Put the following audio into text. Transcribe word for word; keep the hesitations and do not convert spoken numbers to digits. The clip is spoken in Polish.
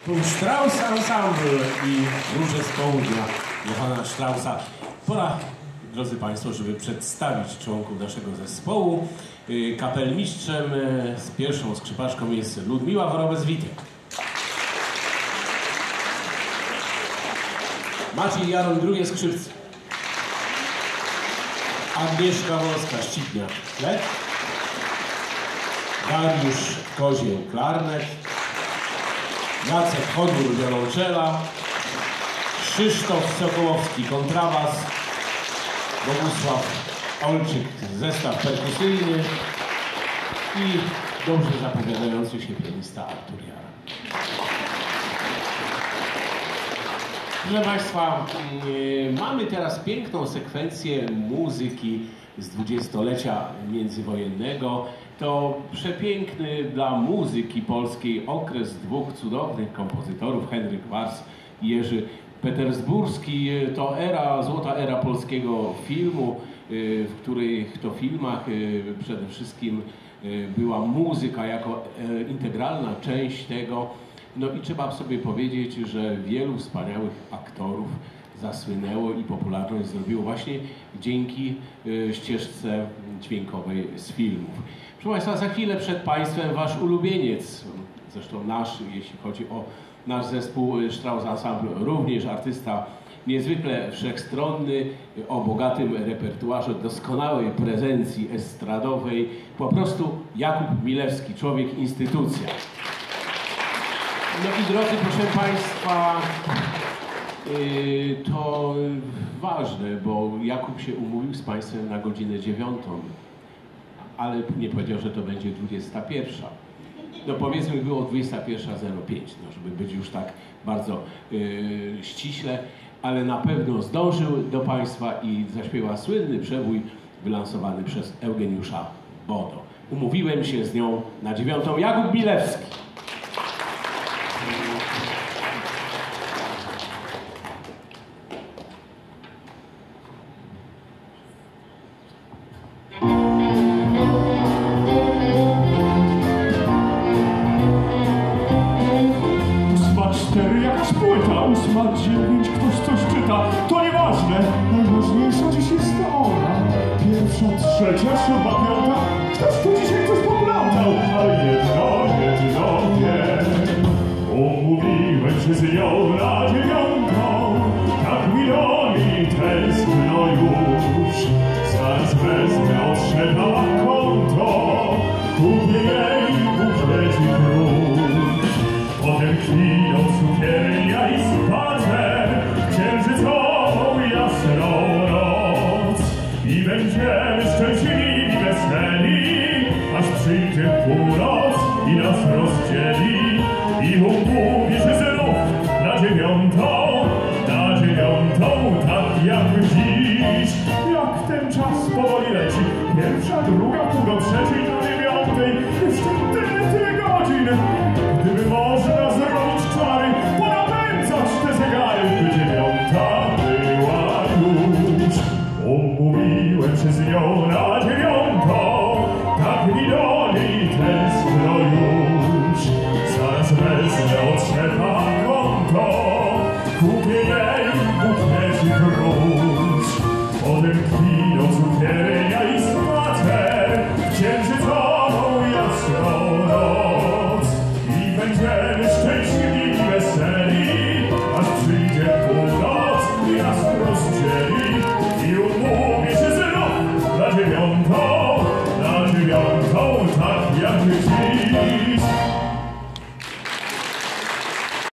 Strauss Ensemble i Róże z Południa Johanna Straussa. Pora, drodzy Państwo, żeby przedstawić członków naszego zespołu. Kapelmistrzem z pierwszą skrzypaczką jest Ludmiła Worobez-Witek. Maciej Jaron drugie skrzypce. Agnieszka Wolska-Ścipniak flet. Dariusz Kozieł klarnet. Jacek Chodór wiolonczela. Krzysztof Sokołowski kontrabas. Bogusław Olczyk zestaw perkusyjny i dobrze zapowiadający się pianista Artur Jara. Proszę Państwa, mamy teraz piękną sekwencję muzyki z dwudziestolecia międzywojennego. To przepiękny dla muzyki polskiej okres dwóch cudownych kompozytorów, Henryk Wars i Jerzy Petersburski. To era, złota era polskiego filmu, w których to filmach przede wszystkim była muzyka jako integralna część tego. No i trzeba sobie powiedzieć, że wielu wspaniałych aktorów zasłynęło i popularność zrobiło właśnie dzięki ścieżce dźwiękowej z filmów. Proszę Państwa, za chwilę przed Państwem Wasz ulubieniec, zresztą nasz, jeśli chodzi o nasz zespół Strauss Ensemble, również artysta niezwykle wszechstronny, o bogatym repertuarze, doskonałej prezencji estradowej, po prostu Jakub Milewski, człowiek instytucja. No i drodzy, proszę Państwa, to ważne, bo Jakub się umówił z Państwem na godzinę dziewiątą, ale nie powiedział, że to będzie dwudziesta pierwsza. No powiedzmy, było dwudziesta pierwsza zero pięć, no żeby być już tak bardzo yy, ściśle, ale na pewno zdążył do Państwa i zaśpiewa słynny przebój wylansowany przez Eugeniusza Bodo. Umówiłem się z nią na dziewiątą. Jakub Milewski. ósma dziewięć, ktoś coś czyta, to nieważne. Najważniejsza dziś jest ona. Pierwsza, trzecia, siódma, piąta. Ktoś tu dzisiaj coś poplątał. A jedno, jedno wiem. Umówiłem się z nią na dziewiątą. Tak milioni tęskno już. Zaraz wezmę od szefa konto. Kupię jej bukiecik róż. Potem chwilą cukierek